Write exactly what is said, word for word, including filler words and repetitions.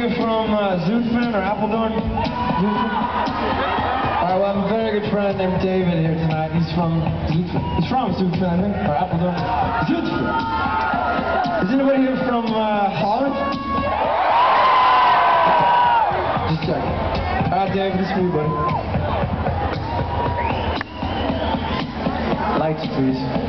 here from uh, Zutphen or Apeldoorn? Zutphen? Alright, well, I have a very good friend named David here tonight. He's from Zutphen. He's from Zutphen, I think, or Apeldoorn. Zutphen! Is anybody here from uh, Holland? Just checking. Alright, David, this is for you, buddy. Lights, please.